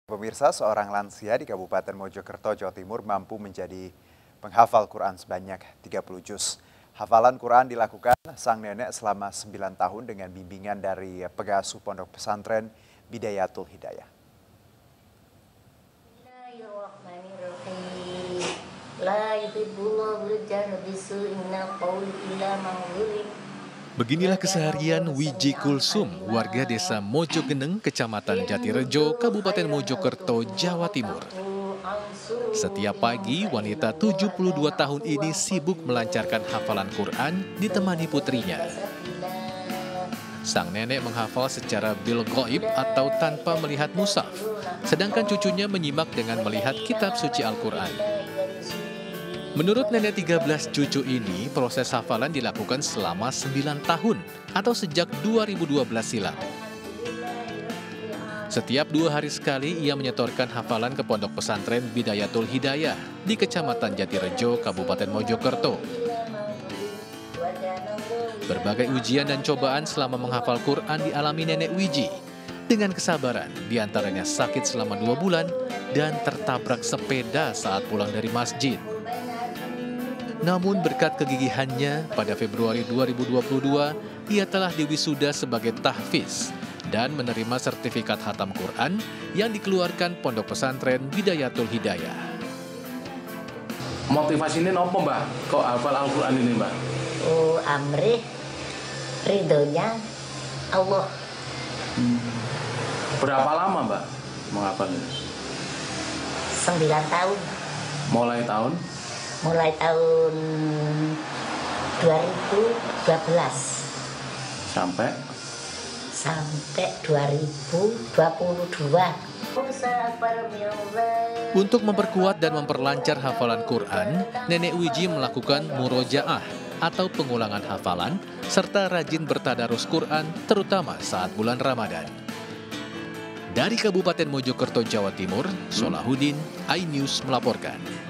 Pemirsa, seorang lansia di Kabupaten Mojokerto, Jawa Timur mampu menjadi penghafal Quran sebanyak 30 juz. Hafalan Quran dilakukan sang nenek selama 9 tahun dengan bimbingan dari pengasuh pondok pesantren Bidayatul Hidayah. Beginilah keseharian Wiji Kulsum, warga desa Mojogeneng, Kecamatan Jatirejo, Kabupaten Mojokerto, Jawa Timur. Setiap pagi, wanita 72 tahun ini sibuk melancarkan hafalan Quran ditemani putrinya. Sang nenek menghafal secara bil ghaib atau tanpa melihat mushaf, sedangkan cucunya menyimak dengan melihat kitab suci Al-Quran. Menurut nenek 13 cucu ini, proses hafalan dilakukan selama 9 tahun atau sejak 2012 silam. Setiap 2 hari sekali ia menyetorkan hafalan ke pondok pesantren Bidayatul Hidayah di Kecamatan Jatirejo, Kabupaten Mojokerto. Berbagai ujian dan cobaan selama menghafal Quran dialami nenek Wiji. Dengan kesabaran, diantaranya sakit selama 2 bulan dan tertabrak sepeda saat pulang dari masjid. Namun berkat kegigihannya, pada Februari 2022, ia telah diwisuda sebagai tahfiz dan menerima sertifikat khatam Quran yang dikeluarkan Pondok Pesantren Bidayatul Hidayah. Motivasinya apa, Mbak? Kok hafal Al-Quran ini, Mbak? Amrih, ridhonya Allah. Berapa lama, Mbak, menghafal ini? 9 tahun. Mulai tahun? Mulai tahun 2012 Sampai 2022. Untuk memperkuat dan memperlancar hafalan Quran, Nenek Wiji melakukan murojaah atau pengulangan hafalan serta rajin bertadarus Quran terutama saat bulan Ramadan. Dari Kabupaten Mojokerto, Jawa Timur, Solahuddin, iNews melaporkan.